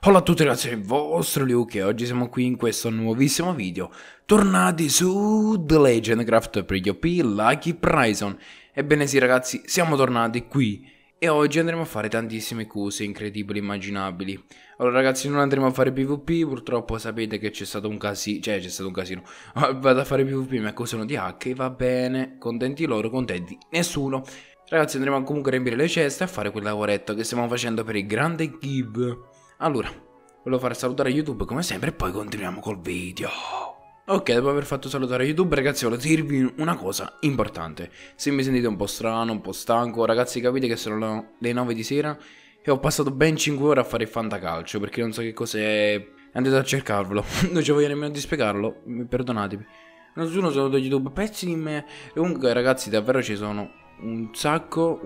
Hola a tutti ragazzi, il vostro Luke e oggi siamo qui in questo nuovissimo video, tornati su The Legend Craft PvP Lucky Prison. Ebbene sì ragazzi, siamo tornati qui e oggi andremo a fare tantissime cose incredibili, immaginabili. Allora ragazzi, non andremo a fare PvP, purtroppo sapete che c'è stato un casino, vado a fare PvP, mi accusano di hack e va bene, contenti loro, contenti nessuno. Ragazzi, andremo comunque a riempire le ceste e a fare quel lavoretto che stiamo facendo per il grande give. Allora, volevo far salutare YouTube come sempre e poi continuiamo col video. Ok, dopo aver fatto salutare YouTube ragazzi volevo dirvi una cosa importante. Se mi sentite un po' strano, un po' stanco, ragazzi capite che sono le 9 di sera e ho passato ben 5 ore a fare il fantacalcio perché non so che cos'è. Andate a cercarvelo, non ci voglio nemmeno di spiegarlo, perdonatemi. Nessuno saluto YouTube, pezzi di me. E comunque ragazzi davvero ci sono un sacco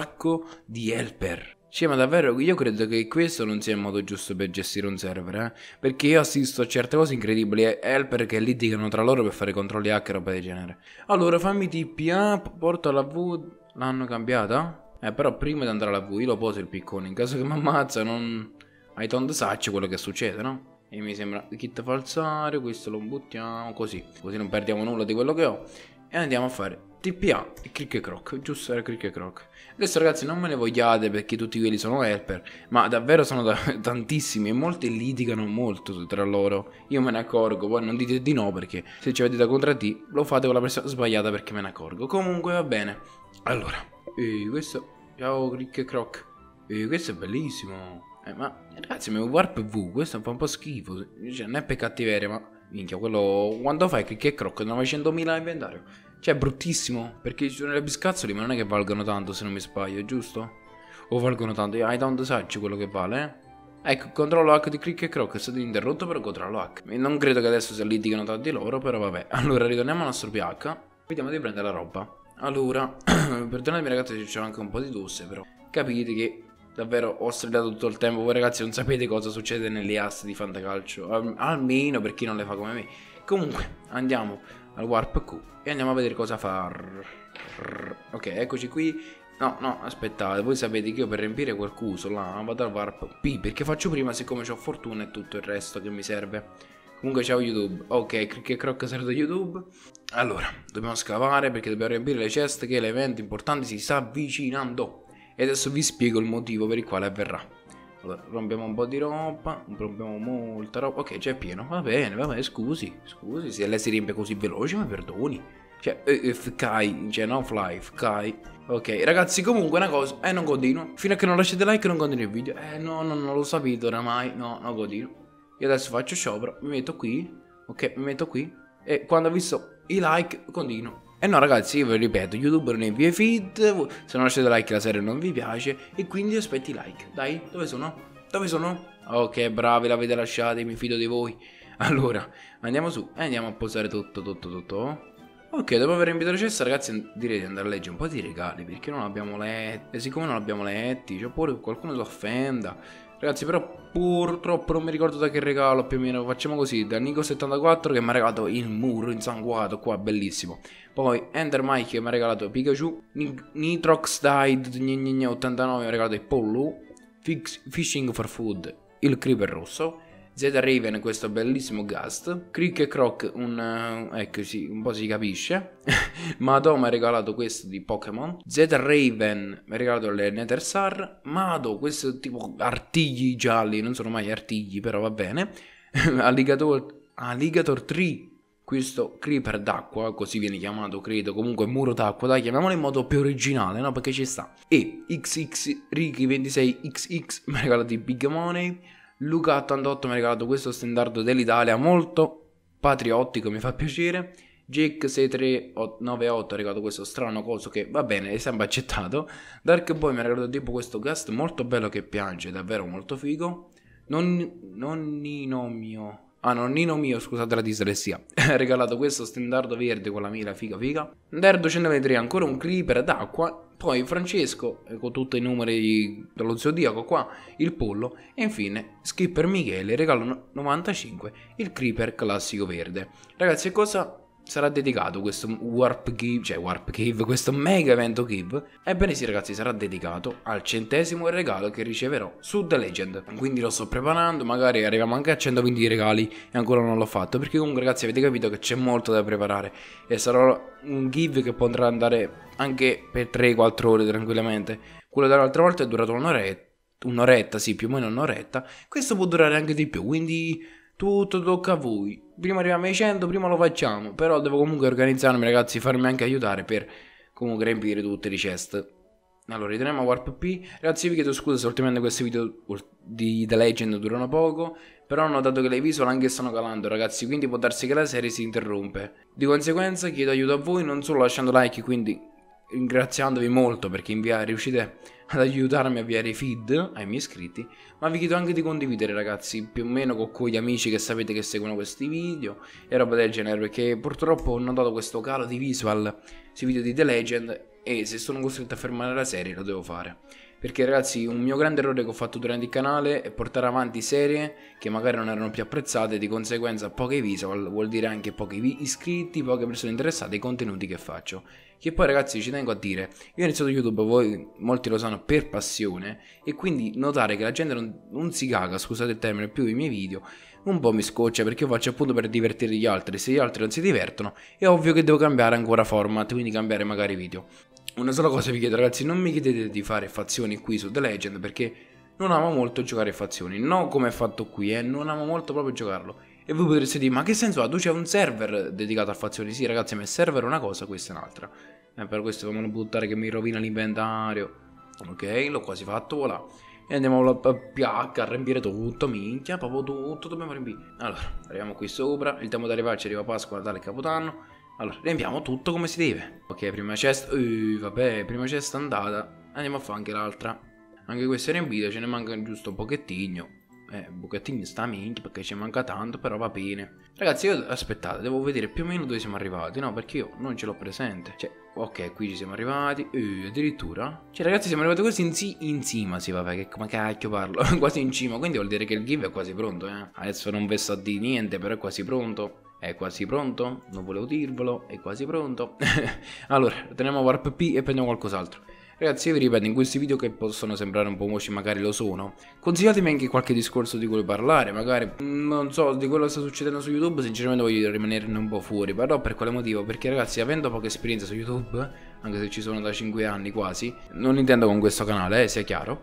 di helper. Cioè, ma davvero io credo che questo non sia il modo giusto per gestire un server, perché io assisto a certe cose incredibili, helper che litigano tra loro per fare controlli hack e roba del genere. Allora, fammi TPA, porto la V, l'hanno cambiata? Però prima di andare alla V io lo poso il piccone, in caso che mi ammazza non... I don't touch quello che succede, no? E mi sembra kit falsario, questo lo buttiamo, così non perdiamo nulla di quello che ho. E andiamo a fare TPA e Crick e Croc, giusto era Crick e Croc. Adesso ragazzi non me ne vogliate perché tutti quelli sono helper, ma davvero sono tantissimi e molti litigano molto tra loro. Io me ne accorgo, voi non dite di no perché se ci avete da contratti lo fate con la persona sbagliata perché me ne accorgo. Comunque va bene. Allora, questo, ciao Crick e Croc, questo è bellissimo. Ma ragazzi, ma Warp V, questo fa un po' schifo, cioè non è per cattiveria, ma minchia, quello quando fai Crick e Croc 900.000 inventario. Cioè è bruttissimo, perché ci sono le biscazzoli ma non è che valgono tanto se non mi sbaglio, giusto? O valgono tanto, I don't touch quello che vale, Ecco, controllo H di Crick e Croc è stato interrotto per controllo H. Non credo che adesso si litigano tra di loro, però vabbè. Allora ritorniamo al nostro PH, vediamo di prendere la roba. Allora, perdonatemi ragazzi se c'è anche un po' di tosse, però capite che davvero ho strillato tutto il tempo. Voi ragazzi non sapete cosa succede nelle aste di fantacalcio, almeno per chi non le fa come me. Comunque, andiamo al Warp Q e andiamo a vedere cosa far. Ok, eccoci qui. No, aspettate, voi sapete che io per riempire quel cuso là vado al Warp P, perché faccio prima siccome ho fortuna e tutto il resto che mi serve. Comunque ciao YouTube. Ok, Crick e Croc serve da YouTube. Allora, dobbiamo scavare perché dobbiamo riempire le ceste che l'evento importante si sta avvicinando. E adesso vi spiego il motivo per il quale avverrà. Allora, rompiamo un po' di roba, rompiamo molta roba. Ok, c'è pieno, va bene, scusi, se lei si riempie così veloce mi perdoni. Cioè, Kai, cioè no fly, Kai. Ok, ragazzi, comunque una cosa, non continuo. Fino a che non lasciate like non continuo il video. No, non lo sapete oramai, no, non continuo. Io adesso faccio sciopero, mi metto qui, ok, mi metto qui. E quando ho visto i like, continuo. E no ragazzi, io vi ripeto, YouTube non invia i feed, se non lasciate like la serie non vi piace, e quindi aspetto i like. Dai, dove sono? Dove sono? Ok, bravi, l'avete lasciati, mi fido di voi. Allora, andiamo su e andiamo a posare tutto. Ok, dopo aver riempito la cesta, ragazzi, direi di andare a leggere un po' di regali, perché non abbiamo letti. E siccome non abbiamo letti, cioè pure qualcuno si offenda. Ragazzi, però purtroppo non mi ricordo da che regalo più o meno. Facciamo così, da Nico74 che mi ha regalato il muro insanguato, qua, bellissimo. Poi Ender Mike che mi ha regalato Pikachu, Nitrox Died 89 mi ha regalato il pollo, Fishing for Food, il creeper rosso, Z Raven questo bellissimo Gust, Crick e Croc ecco sì, un po' si capisce. Mado mi ha regalato questo di Pokémon, Z Raven mi ha regalato le Nether Star, Mado questo tipo artigli gialli, non sono mai artigli però va bene. Alligator Tree, questo creeper d'acqua, così viene chiamato credo, comunque muro d'acqua, dai chiamiamolo in modo più originale, no, perché ci sta. E XX Ricky 26XX mi ha regalato di Big Money, Luca88 mi ha regalato questo standard dell'Italia molto patriottico, mi fa piacere. Jake 6398 ha regalato questo strano coso che va bene, è sempre accettato. Dark Boy mi ha regalato tipo questo cast molto bello che piange, davvero molto figo. Nonnino mio, scusate la dislessia. Ha regalato questo standard verde con la mira figa. Nerd 223 ancora un creeper d'acqua. Poi Francesco con tutti i numeri dello zodiaco qua, il pollo. E infine Skipper Michele regalo 95 il creeper classico verde. Ragazzi, cosa sarà dedicato questo Warp Give, cioè Warp Give, questo mega evento Give. Ebbene sì ragazzi, sarà dedicato al 100° regalo che riceverò su The Legend. Quindi lo sto preparando, magari arriviamo anche a 120 regali e ancora non l'ho fatto, perché comunque ragazzi avete capito che c'è molto da preparare e sarà un Give che potrà andare anche per 3-4 ore tranquillamente. Quello dell'altra volta è durato un'oretta, sì, più o meno un'oretta. Questo può durare anche di più, quindi tutto tocca a voi. Prima arriviamo ai 100, prima lo facciamo. Però devo comunque organizzarmi ragazzi, farmi anche aiutare per comunque riempire tutte le chest. Allora ritorniamo a Warp P. Ragazzi vi chiedo scusa se ultimamente questi video di The Legend durano poco, però ho notato che le visual anche stanno calando ragazzi, quindi può darsi che la serie si interrompe. Di conseguenza chiedo aiuto a voi, non solo lasciando like, quindi ringraziandovi molto perché riuscite ad aiutarmi a avviare i feed ai miei iscritti, ma vi chiedo anche di condividere ragazzi, più o meno con quegli amici che sapete che seguono questi video e roba del genere, perché purtroppo ho notato questo calo di visual sui video di The Legend e se sono costretto a fermare la serie lo devo fare. Perché ragazzi un mio grande errore che ho fatto durante il canale è portare avanti serie che magari non erano più apprezzate, di conseguenza poche visual vuol dire anche pochi iscritti, poche persone interessate ai contenuti che faccio. Che poi ragazzi ci tengo a dire, io ho iniziato YouTube, voi molti lo sanno, per passione, e quindi notare che la gente non si caga, scusate il termine, più i miei video un po' mi scoccia, perché io faccio appunto per divertire gli altri. Se gli altri non si divertono è ovvio che devo cambiare ancora format, quindi cambiare magari video. Una sola cosa vi chiedo ragazzi, non mi chiedete di fare fazioni qui su The Legend, perché non amo molto giocare fazioni, non come è fatto qui, non amo molto proprio giocarlo. E voi potreste dire, ma che senso ha? Tu c'è un server dedicato a fazioni? Sì ragazzi, ma il server è una cosa, questa è un'altra. Per questo fammelo buttare che mi rovina l'inventario. Ok, l'ho quasi fatto, voilà. E andiamo a PH a riempire tutto, minchia, proprio tutto dobbiamo riempire. Allora, arriviamo qui sopra, il tempo di arrivarci arriva Pasqua, Natale e Capodanno. Allora, riempiamo tutto come si deve. Ok, prima chest, vabbè, prima chest andata. Andiamo a fare anche l'altra. Anche questa è riempita, ce ne manca giusto un pochettino. Un pochettino sta minchia perché ci manca tanto, però va bene. Ragazzi, io aspettate, devo vedere più o meno dove siamo arrivati, no? Perché io non ce l'ho presente. Cioè, ok, qui ci siamo arrivati. Addirittura. Cioè, ragazzi, siamo arrivati quasi in cima, sì, vabbè, che come cacchio parlo? Quasi in cima, quindi vuol dire che il give è quasi pronto, eh. Adesso non vi so di niente, però è quasi pronto. È quasi pronto? Non volevo dirvelo, è quasi pronto. Allora, teniamo Warp P e prendiamo qualcos'altro. Ragazzi, io vi ripeto, in questi video che possono sembrare un po' moci, magari lo sono, consigliatemi anche qualche discorso di cui parlare, magari, non so, di quello che sta succedendo su YouTube, sinceramente voglio rimanerne un po' fuori, però per quale motivo? Perché ragazzi, avendo poca esperienza su YouTube, anche se ci sono da 5 anni quasi, non intendo con questo canale, sia chiaro,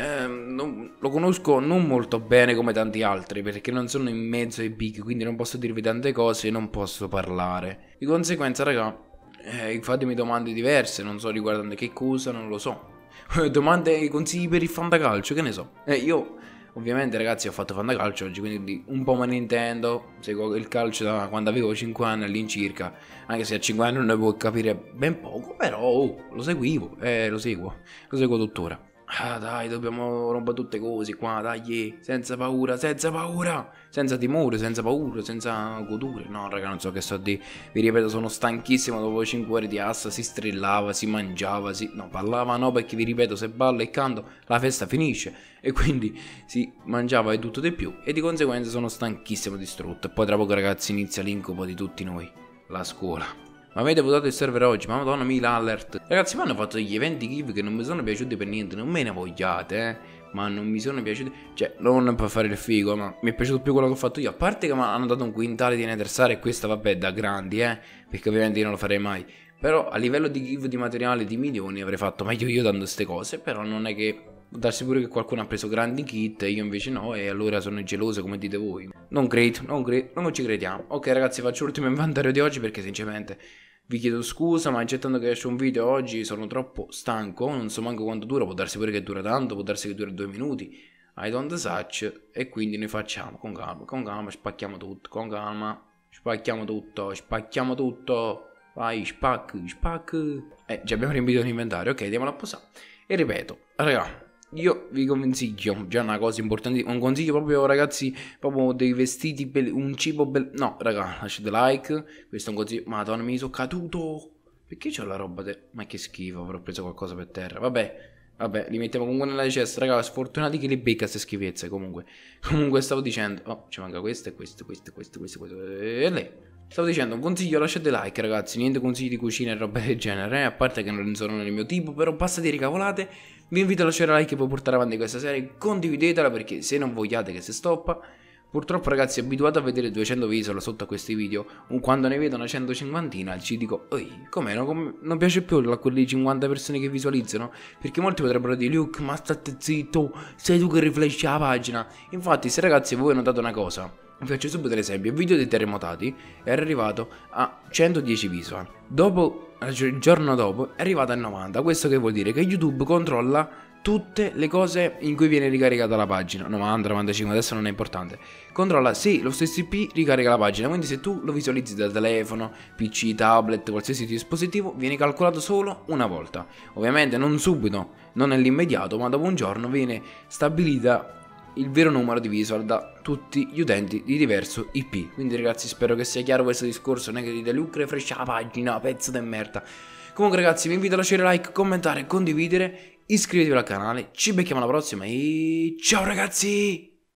lo conosco non molto bene come tanti altri, perché non sono in mezzo ai big, quindi non posso dirvi tante cose e non posso parlare. Di conseguenza, raga, fatemi domande diverse, non so riguardante che cosa, non lo so. Domande e consigli per il fantacalcio, che ne so. Io ovviamente ragazzi ho fatto fantacalcio oggi, quindi un po' me ne intendo. Seguo il calcio da quando avevo 5 anni all'incirca, anche se a 5 anni non ne può capire ben poco, però lo seguivo, lo seguo tuttora. Ah dai, dobbiamo rompere tutte cose qua, dai, senza paura, senza timore, senza paura, senza godure. No raga, non so che sto a dire, vi ripeto, sono stanchissimo. Dopo 5 ore di asta si strillava, si mangiava, no, ballava no, perché vi ripeto, se ballo e canto la festa finisce, e quindi si mangiava e tutto di più, e di conseguenza sono stanchissimo, distrutto. E poi tra poco ragazzi inizia l'incubo di tutti noi, la scuola. Ma avete votato il server oggi? Ma madonna mia l'alert. Ragazzi, mi hanno fatto degli eventi give che non mi sono piaciuti per niente. Non me ne vogliate, ma non mi sono piaciuti. Cioè, non per fare il figo, ma mi è piaciuto più quello che ho fatto io. A parte che mi hanno dato un quintale di nethersare, e questa vabbè da grandi, perché ovviamente io non lo farei mai. Però a livello di give di materiali di milioni avrei fatto meglio io dando queste cose. Però non è che... può darsi pure che qualcuno ha preso grandi kit e io invece no, e allora sono geloso come dite voi. Non ci crediamo. Ok ragazzi, faccio l'ultimo inventario di oggi perché sinceramente vi chiedo scusa, ma accettando che esce un video oggi sono troppo stanco, non so manco quanto dura, può darsi pure che dura tanto, può darsi che dura 2 minuti, I don't such, e quindi noi facciamo con calma, spacchiamo tutto, con calma, spacchiamo tutto, vai, spac. Già abbiamo riempito l'inventario, ok, diamola a posare. E ripeto, raga, io vi consiglio già una cosa importante, un consiglio proprio ragazzi, proprio dei vestiti belli, un cibo bello. No raga, lasciate like, questo è un consiglio. Madonna mi sono caduto, perché c'ho la roba ma che schifo, avrò preso qualcosa per terra. Vabbè, li mettiamo comunque nella cesta, raga, sfortunati che li becca queste schifezze. Comunque stavo dicendo, oh, ci manca questo e questo, e lei Stavo dicendo, un consiglio, lasciate like ragazzi, niente consigli di cucina e roba del genere, a parte che non sono nel mio tipo, però passate di cavolate, vi invito a lasciare like per portare avanti questa serie, condividetela perché se non vogliate che si stoppa. Purtroppo ragazzi, abituato a vedere 200 visual sotto a questi video, quando ne vedo una 150 ci dico, oi, com'è, non piace più a quelle 50 persone che visualizzano? Perché molti potrebbero dire, Luke, ma state zitto, sei tu che rifletti la pagina. Infatti, se ragazzi voi notate una cosa, vi faccio subito l'esempio, il video dei terremotati era arrivato a 110 visual, dopo, il giorno dopo è arrivato a 90, questo che vuol dire? Che YouTube controlla tutte le cose in cui viene ricaricata la pagina, 90, 95, adesso non è importante, controlla se lo stesso IP ricarica la pagina, quindi se tu lo visualizzi da telefono, PC, tablet, qualsiasi dispositivo, viene calcolato solo una volta, ovviamente non subito, non nell'immediato, ma dopo un giorno viene stabilita il vero numero di visual da tutti gli utenti di diverso IP. Quindi ragazzi, spero che sia chiaro questo discorso, non è che dite Lucre frescia la pagina, pezzo di merda. Comunque ragazzi, vi invito a lasciare like, commentare, condividere, iscrivetevi al canale, ci becchiamo alla prossima e ciao ragazzi!